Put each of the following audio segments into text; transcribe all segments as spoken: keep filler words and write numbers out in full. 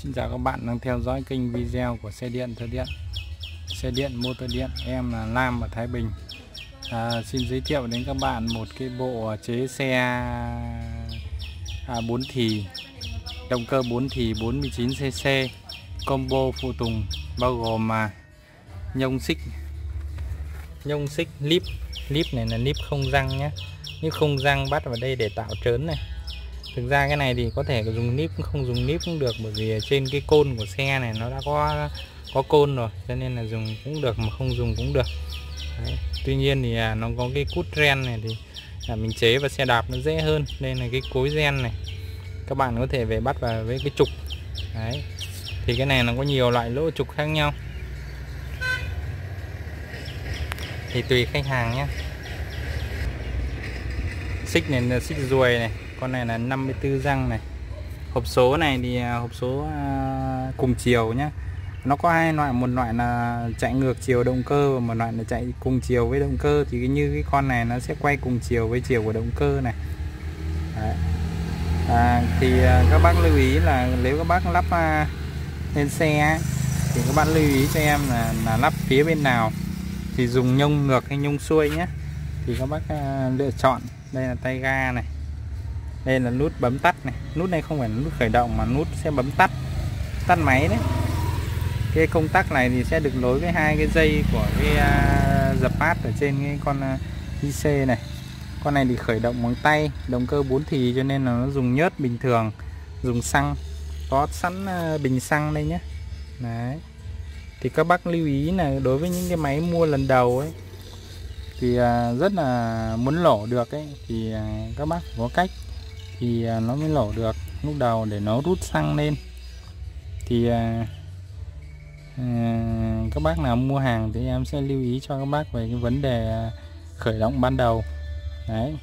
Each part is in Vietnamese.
Xin chào các bạn đang theo dõi kênh video của xe điện Thơ Điện, xe điện motor điện. Em là Lam ở Thái Bình. à, Xin giới thiệu đến các bạn một cái bộ chế xe à, bốn thì, động cơ bốn thì bốn mươi chín xê xê, combo phụ tùng bao gồm mà nhông xích nhông xích líp líp này là líp không răng nhé. Líp không răng bắt vào đây để tạo trớn này. Thực ra cái này thì có thể dùng níp, không dùng níp cũng được, bởi vì trên cái côn của xe này nó đã có có côn rồi, cho nên là dùng cũng được mà không dùng cũng được. Đấy. Tuy nhiên thì à, nó có cái cút ren này thì à, mình chế vào xe đạp nó dễ hơn. Đây là cái cối ren này, các bạn có thể về bắt vào với cái trục. Đấy. Thì cái này nó có nhiều loại lỗ trục khác nhau, thì tùy khách hàng nhé. Xích này là xích ruồi này, con này là năm mươi tư răng này. Hộp số này thì hộp số cùng chiều nhé. Nó có hai loại, một loại là chạy ngược chiều động cơ và một loại là chạy cùng chiều với động cơ. Thì như cái con này nó sẽ quay cùng chiều với chiều của động cơ này. Đấy. À, thì các bác lưu ý là nếu các bác lắp lên xe thì các bạn lưu ý cho em là, là lắp phía bên nào, thì dùng nhông ngược hay nhông xuôi nhé. Thì các bác lựa chọn. Đây là tay ga này, đây là nút bấm tắt này. Nút này không phải là nút khởi động mà nút sẽ bấm tắt tắt máy đấy. Cái công tắc này thì sẽ được nối với hai cái dây của cái uh, dập mát ở trên cái con uh, i xê này. Con này thì khởi động bằng tay, động cơ bốn thì cho nên là nó dùng nhớt bình thường, dùng xăng, có sẵn uh, bình xăng đây nhé. Đấy. Thì các bác lưu ý là đối với những cái máy mua lần đầu ấy thì uh, rất là muốn lổ được ấy, thì uh, các bác phải có cách thì uh, nó mới lổ được. Lúc đầu để nó rút xăng lên thì uh, uh, các bác nào mua hàng thì em sẽ lưu ý cho các bác về cái vấn đề uh, khởi động ban đầu. Đấy.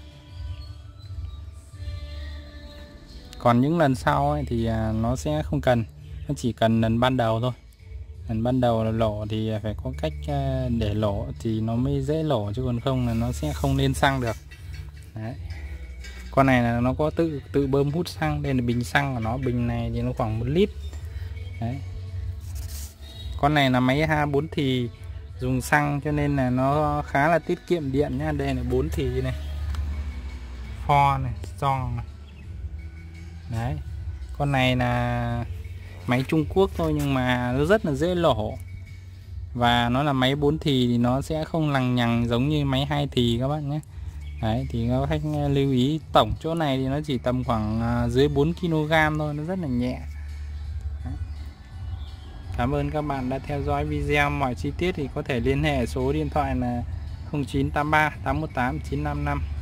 Còn những lần sau ấy, thì uh, nó sẽ không cần, nó chỉ cần lần ban đầu thôi. Lần ban đầu là lổ thì phải có cách để lổ thì nó mới dễ lổ, chứ còn không là nó sẽ không lên xăng được. Đấy. Con này là nó có tự tự bơm hút xăng. Đây là bình xăng của nó, bình này thì nó khoảng một lít. Đấy. Con này là máy ha bốn thì dùng xăng cho nên là nó khá là tiết kiệm điện nhá. Đây là bốn thì này, Ford này, Strong này. Đấy. Con này là máy Trung Quốc thôi nhưng mà nó rất là dễ lổ. Và nó là máy bốn thì thì nó sẽ không lằng nhằng giống như máy hai thì các bạn nhé. Đấy, thì các khách lưu ý tổng chỗ này thì nó chỉ tầm khoảng dưới bốn ki lô gam thôi, nó rất là nhẹ. Đấy. Cảm ơn các bạn đã theo dõi video. Mọi chi tiết thì có thể liên hệ số điện thoại là không chín tám ba tám một tám chín năm năm.